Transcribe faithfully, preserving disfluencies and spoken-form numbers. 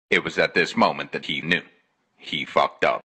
It was at this moment that he knew. He fucked up.